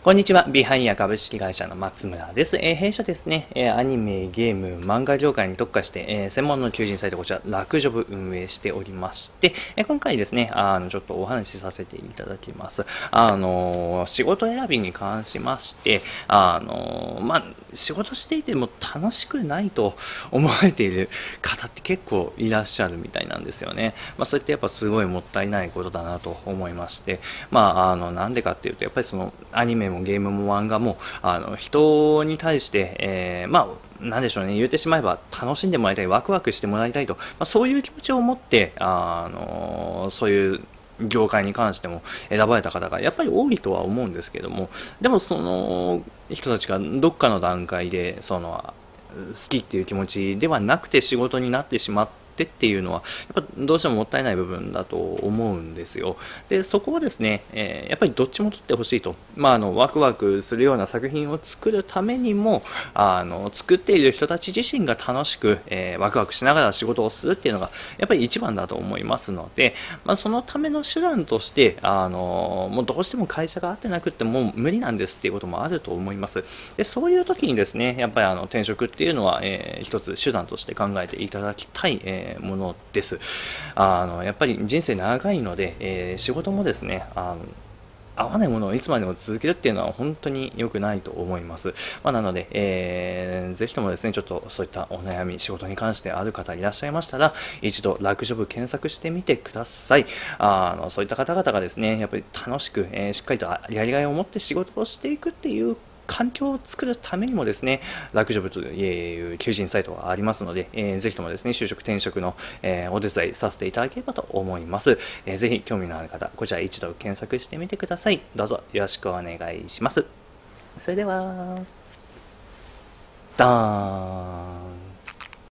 こんにちは。ビハイヤ株式会社の松村です。弊社ですね、アニメ、ゲーム、漫画業界に特化して、専門の求人サイト、こちら、楽ジョブ運営しておりまして、今回ですね、ちょっとお話しさせていただきます。仕事選びに関しまして、仕事していても楽しくないと思われている方って結構いらっしゃるみたいなんですよね。それってやっぱすごいもったいないことだなと思いまして、なんでかっていうと、やっぱりそのアニメもゲームも漫画も人に対して、なんでしょうね、言ってしまえば楽しんでもらいたい、ワクワクしてもらいたいと、そういう気持ちを持って、そういう業界に関しても選ばれた方がやっぱり多いとは思うんですけども、でもその人たちがどっかの段階で好きっていう気持ちではなくて仕事になってしまっていうのはやっぱどうしてももったいない部分だと思うんですよ。でそこをですね、やっぱりどっちも取ってほしいと、ワクワクするような作品を作るためにも作っている人たち自身が楽しく、ワクワクしながら仕事をするっていうのがやっぱり一番だと思いますので、そのための手段としてもうどうしても会社が合ってなくてもう無理なんですっていうこともあると思います。でそういう時にですね、やっぱり転職っていうのは、一つ手段として考えていただきたい、ものです。やっぱり人生長いので、仕事もですね、合わないものをいつまでも続けるっていうのは本当に良くないと思います。なので、ぜひともですね、ちょっとそういったお悩み、仕事に関してある方いらっしゃいましたら、一度楽ジョブ検索してみてください。そういった方々がですね、やっぱり楽しく、しっかりとやりがいを持って仕事をしていくっていう環境を作るためにもですね、楽ジョブという求人サイトがありますので、ぜひともですね、就職転職の、お手伝いさせていただければと思います。ぜひ興味のある方、こちら一度検索してみてください。どうぞよろしくお願いします。それでは、ダーン。